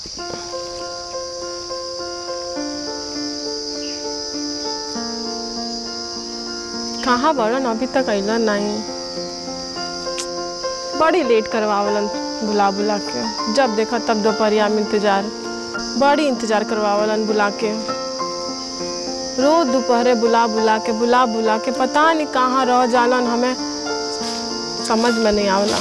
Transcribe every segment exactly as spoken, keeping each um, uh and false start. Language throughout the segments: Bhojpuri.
कहाँ बड़न अभी तक अइलन नहीं। बड़ी लेट करवावलन बुला बुला के, जब देखा तब दोपहरिया में इंतजार, बड़ी इंतजार करवावलन बुला के। रोज दोपहरे बुला बुला के बुला बुला के पता नहीं कहाँ रह जालन, हमें समझ में नहीं आवला।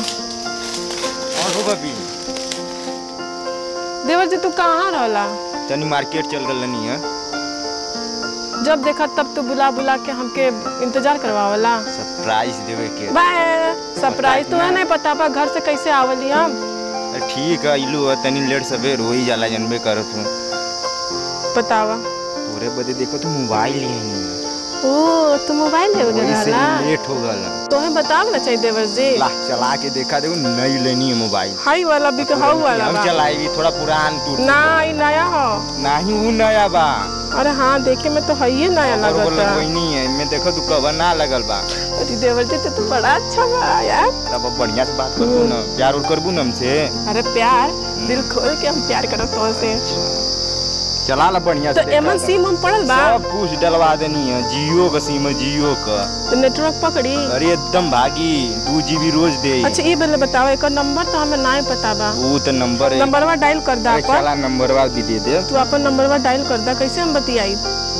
देवर जी तू कहाँ रहला? तनी मार्केट चल गलनी है। जब देखा तब तो बुला बुला के हमके इंतजार करवावला। सरप्राइज देवे के। बाय सरप्राइज तो है नहीं पता पा घर से कैसे आवली हम। ठीक है इलू है तनी लेट सवेर हो ही जाला जनबे करत हूं। बतावा। तोरे बदे देखो तू मोबाइल लिए नहीं। ओ तू मोबाइल ले वगैरह से लेट हो गला। तोहे बताव ना चाहिए देवर जी। ला चला के देखा देखो नई लेनी है मोबाइल। हाई वाला भी कहऊ वाला हम चलाएगी थोड़ा पुरान टूट। ना ई नया हो। नहीं वो नया बा। अरे हाँ देखे में तो है ही नया लगता। कोई नहीं है मैं देखो तू कवर ना लगल बा। अरे देवर जी तो बड़ा अच्छा बा यार। तब बढ़िया से बात करबू ना, प्यार और करबू ना हमसे। अरे प्यार दिल खोल के हम प्यार करत तो से। चला ला बढ़िया से। तो एमन सिम हम पड़ल बा। सब कुछ डलवा देनी है, जियो का सिम है जियो का। तो नेटवर्क पकड़ी? अरे एकदम भागी दो जीबी रोज दे। अच्छा ये पहले बताओ एक नंबर तो हमें नहीं पता बा। वो तो नंबर है। नंबरवा डायल कर दा अपन। चला नंबरवा भी दे दे। तू अपन नंबरवा डायल कर दा, कैसे हम बतियाई?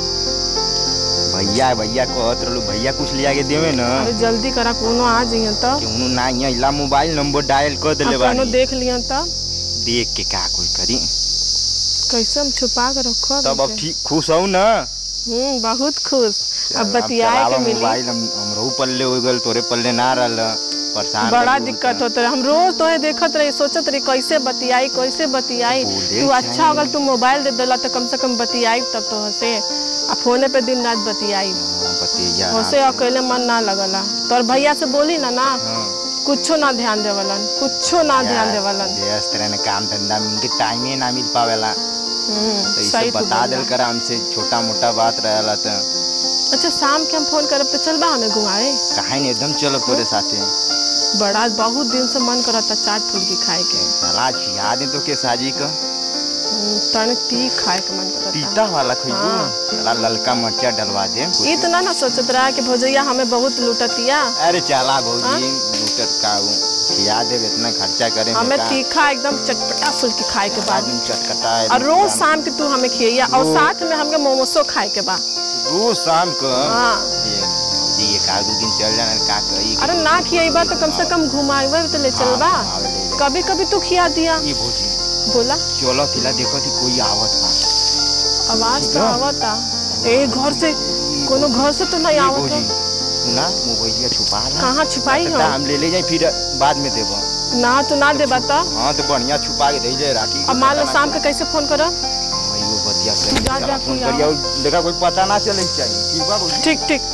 भैया भैया कहत रहलो भैया कुछ लिया के देवे ना। अरे जल्दी करा कोनो आ जइए त। कोनो ना यहाँ इला मोबाइल नंबर डायल कर देले बानी। कोनो देख लिया त। देख के का कोई करी। कैसे हम छुपा के रखो? तब अब ठीक खुश हो ना? हम्म बहुत खुश। अब बतियाए के मिली। मोबाइल हम हमरो पल्ले हो गल तोरे पल्ले ना रहल। परेशान बड़ा दिक्कत होता है। हम रोज तोहे देखत रही सोचत रही कैसे बतियाई कैसे बतियाई। तू अच्छा अगर तू मोबाइल दे देला तो कम से कम बतियाई तब तो हसे। आ फोने पे दिन रात बतियाई। बतिया होसे अकेले मन ना लगला। तोर भैया से बोली ना ना कुछो ना ध्यान देवलन, कुछो ना ध्यान देवलन। इस तरह ने काम धंधा में उनके टाइम ही ना मिल पावेला। तो इसे बता देल करा हमसे छोटा मोटा बात रहला त। अच्छा शाम के हम फोन करब तो चलबा हमें घुमाए? काहे नहीं एकदम चलो तोरे साथे। बड़ा बहुत दिन से मन करता चाट फुल्की खाए के। चला याद है तो के साजी का तने तीख खाए के मन करता। तीता वाला खइबू? चला ललका मिर्चा डलवा दे। इतना ना सोचत रहा कि भौजैया हमें बहुत लूटतिया। अरे चला भौजी लूटत का हूं याद है इतना खर्चा करे हमें तीखा एकदम चटपटा फुल्की खाए के बाद चटपटा है। और रोज शाम के तू हमें खिया और साथ में हमके मोमोसो खाए के बा रोज शाम को। हां ये ये का दो दिन चल जाना का कही। अरे ना खियाइबा तो कम से कम घुमाइबा तो ले चलबा। कभी कभी तू खिया दिया। ये भौजी बोला चलो तिला देखो थी कोई आवत बा। आवाज तो आवता। ए घर से कोनो घर से तो नहीं आवत ना मोबाइल छुपा ला। कहां छुपाई हो? हम ले ले जाए फिर बाद में देबो ना। तो ना देबा त? हां तो बढ़िया छुपा के दे ले राखी। अब मान लो शाम के कैसे फोन करो? भाई वो बतिया से जा जा फोन करियो देखा कोई पता ना चले चाहिए। ठीक बा बोल। ठीक ठीक।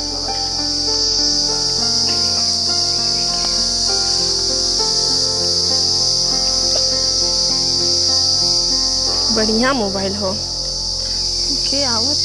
बढ़िया मोबाइल हो के आवत।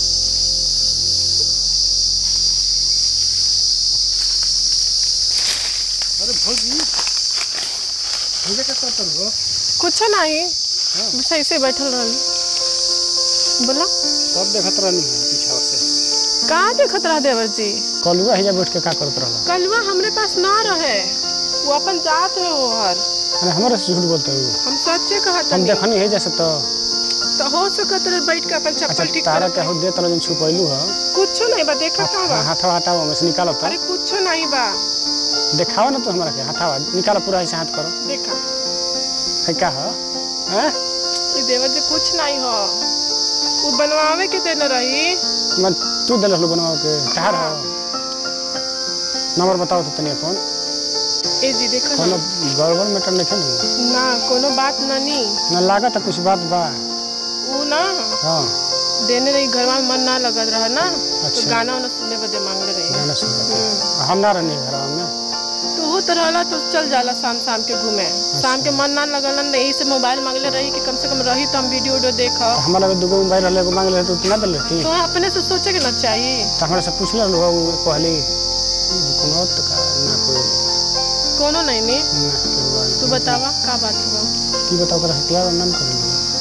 अरे भौजी भैया क्या करत हो? कुछ नहीं बस ऐसे बैठल रहल। बोला सब देखत रहनी पीछा से। का देखत रह देवर जी? कलुआ हिजा बैठ के का करत रहला? कलुआ हमरे पास ना रहे, वो अपन जात में ओहर। अरे हमरा से झूठ बोलते हो? हम सच्चे कहत हम देखनी है जैसे तो तो हो सकत रहे बैठ के अपन चप्पल ठीक तारा के हो दे तन छुपैलू ह। कुछ नहीं बा देखा का बा। हाथवा हटाओ में से निकालो त। अरे कुछ नहीं बा। दिखाओ ना तो हमरा के हाथवा निकालो पूरा ऐसे हाथ करो। देखा है का ह? हैं? ये देवर जी कुछ नहीं हो। वो बनवावे के देन रही। मैं तू देल हलो बनवाओ के कहां रहो? नंबर बताओ तो तनी फोन। ए जी देखो कोनो गड़बड़ मैटर नहीं खेलू ना कोनो बात नहीं ना लागत कुछ बात बा। वो ना हां देने रही घर में मन ना लगत रहा ना। अच्छा। तो गाना वाना सुनने बदे मांगले रही। गाना सुन हम ना रहनी घर में। तो हो तो रहला तो चल जाला शाम शाम के घूमे। शाम के मन ना लगल नहीं से मोबाइल मांगले रही कि कम से कम रही तो हम वीडियो वीडियो देखा। हमारा भी दुगो मोबाइल रहले को मांगले तो ना दले थी। तो अपने से सोचे के ना चाहिए। तो हमरा से पूछले लोग कहली कोनो तो का ना कोई कोनो नहीं ने ना। तू बतावा का बात हुआ? की बताओ कर हथियार नाम कर।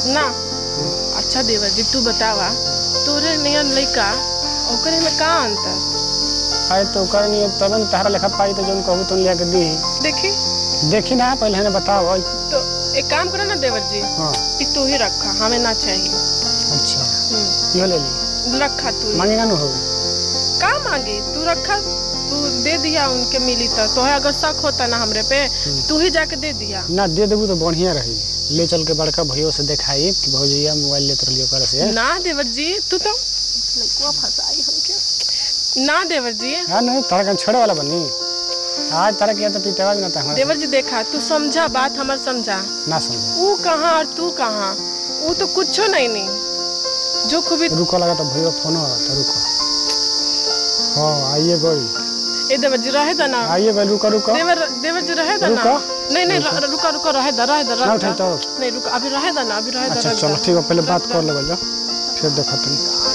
ना। अच्छा देवर जी तू बतावा तोरे नियन लइका ओकरे में का अंतर आए तो कर नहीं तब न तारा लेखा पाई तो जोन कहबू तुम लिया के दी देखी देखी ना पहले हने बताओ। तो एक काम करो ना देवर जी हां ई तू ही रखा हमें ना चाहिए। अच्छा हम्म यो ले ली रखा तू मांगेगा ना हो का मांगी तू रखा तू दे दिया उनके मिली तो तो है अगर शक होता ना हमरे पे तू ही जाके दे दिया ना दे देबू तो बढ़िया रही ले चल के बड़का भैया से दिखाई कि भौजिया मोबाइल लेत रहियो कर से ना देवर जी तू तो लइकवा फसाई हमके ना देवर जी। हां नहीं तारा कन छड़े वाला बनी आज तारा के तो पीतेवा ना था देवर जी देखा तू समझा बात हमर समझा ना समझ वो कहां और तू कहां वो तो कुछ नहीं नहीं जो खूबी रुको लगा तो भैया फोन आ था रुको हां आइए गई ए देवर जी रहे दा ना आइए गई रुको रुको देवर देवर जी रहे दा ना नहीं नहीं रुका रुका रहे दा रहे दा ना उठाई तो नहीं रुका अभी रहे दा ना अभी रहे दा। अच्छा चलो ठीक है पहले बात कर लेबल फिर देखो तुम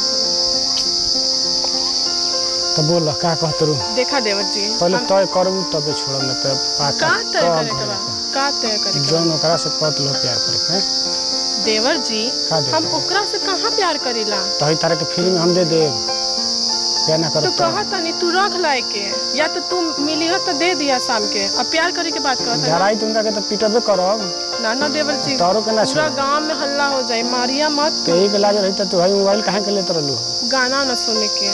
तो बोल का कहत रू देखा देवर जी पहले तय करबू तबे छोड़ब न पे पाका का तय करे के बा का तय करे जौन ओकरा से पत लो प्यार करे के देवर जी का दे हम ओकरा से कहां प्यार करीला तो ही तारा के फ्री में हम दे दे प्यार ना तो करब कहा तनी तू रख लाए के या तो तुम मिली हो तो दे दिया शाम के अब प्यार करे के बात कहत धराई तुमका के तो पीटबे करब ना ना देवर जी तारो के ना पूरा गांव में हल्ला हो जाए मारिया मत ते ही के लाज रही तो भाई मोबाइल काहे के लेत रहलू गाना न सुने के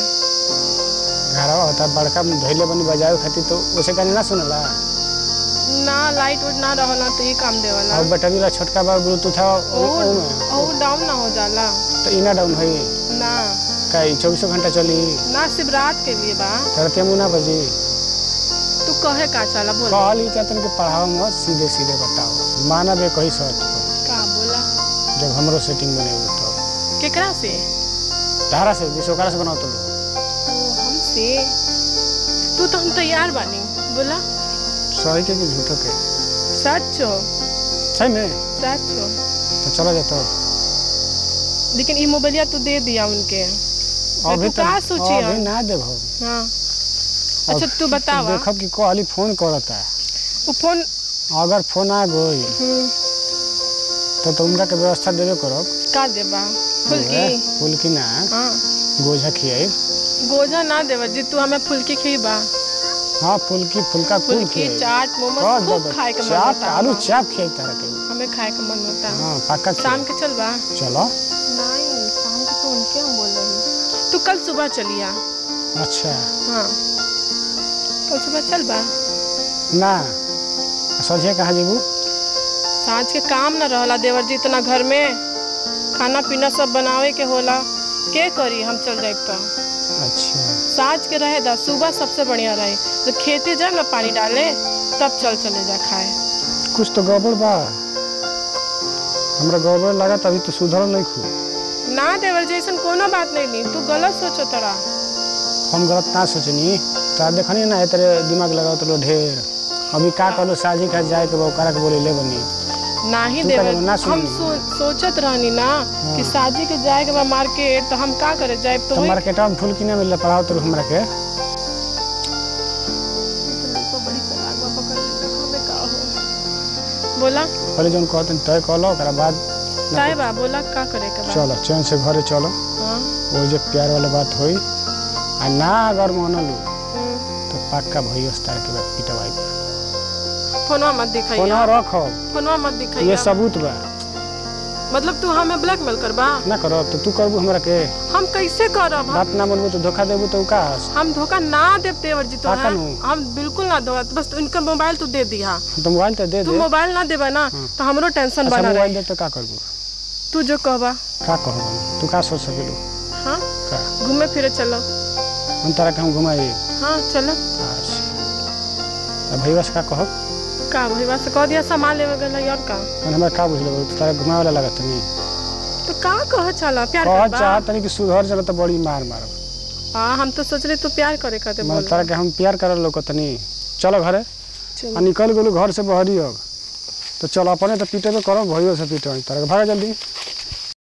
घरवा होता बड़का धइले बनी बजावे खातिर तो ओसे गाना ना सुनला ना लाइट उठ ना रहला तो ये काम देवला और बैटरी वाला छोटका बा ब्लूटूथ था ओ ओ डाउन ना हो जाला तो इना डाउन भई ना काई चौबीस घंटा चली ना सिर्फ रात के लिए बा तरते मुना बजी तू कहे का चला बोल कहली चाहतन के पढ़ाओ मत सीधे सीधे बताओ माना बे कही सच का बोला जब हमरो सेटिंग बने तो केकरा से तारा से विश्वकरा से बनाओ तो ओ हमसे तू तो हम तैयार बानी बोला सही के कि झूठो के सच हो सही में सच हो तो चला जाता लेकिन ई मोबाइलिया तू दे दिया उनके अभी तू का सोची अभी ना देबो हां अच्छा तू बतावा देखब कि कहली फोन करता वो फोन अगर फोन आ गई हम्म तो तुमका के व्यवस्था देबे करब का देबा फुलकी फुलकी ना हां गोझा खियाई गोजा ना देवर जी तू हमें फुलकी खीबा हां फुलकी फुलका खूब फुलकी चाट मोमोज खूब खाए के मन चाट होता आलू चाप खियाई तारा के हमें खाए के मन होता हां पक्का शाम के चलबा चलो नहीं शाम के तो उनके हम बोल रही तू कल सुबह चलिया अच्छा हाँ कल सुबह चलबा ना सझे कहाँ जेबू साँझ के काम न रहला देवर जी इतना घर में खाना पीना सब बनावे के होला के करी हम चल जाए तो अच्छा साँझ के रहे दा सुबह सबसे बढ़िया रहे जब खेते जाए ना पानी डाले तब चल चले जा खाए कुछ तो गड़बड़ बा हमरा गड़बड़ लगा तभी तो सुधर नहीं खू ना देवर जी ऐसा कोनो बात नहीं नी तू गलत सोचो तोरा हम गलत ना सोचनी तो देखनी ना तेरे दिमाग लगाओ तो ढेर अभी का कहलो साजी का जाए के ओकरा के बोले ले बनी नहीं देवर हम सो, सोचत रहनी ना हाँ। कि साजी के जाए के बा मार्केट तो हम का करे जाए तो, तो मार्केट में फूल किने मिल पढ़ाओ तो हमरा के बोला पहले जोन कहतन तय कहलो ओकरा बाद तय बा बोला का करे के बा चलो चैन से घरे चलो हां वो जे प्यार वाला बात होई आ ना अगर मानलू तो पक्का भइयो स्टार के बाद पिटवाई फोनवा मत दिखाइए फोनवा रखो फोनवा मत दिखाइए ये सबूत बा मतलब तू हमें ब्लैकमेल करबा ना करो तो तू करबू हमरा के हम कैसे करब बात ना मनबू तो धोखा देबू तो का हम धोखा ना देब देवर जी तो हम बिल्कुल ना दो बस इनका मोबाइल तू दे दिया तो मोबाइल तो दे दे तू मोबाइल ना देबा ना तो हमरो टेंशन बना रही मोबाइल दे तो का करबू तू जो कहबा का कहबू तू का सोच सकेलू हां का घूमे फिरे चलो हम तारा के हम घुमाई हां चलो अच्छा अब भईवा से का कहब का भईवा से कह दिया सामान लेवे गेल और का मन हमरा का बुझले तो तारा घुमावे वाला लागत नहीं तो का कह चला प्यार करबा कह चाह तनी कि सुधर चला तो बड़ी मार मार हां हम तो सोच रहे तू प्यार करे कहते बोल तारा के हम प्यार करल लोग तनी चलो घरे आ निकल गेलू घर से बहरी हो तो चल अपने तो पीटे पे करो भइयो से पीटे तारा के भागा जल्दी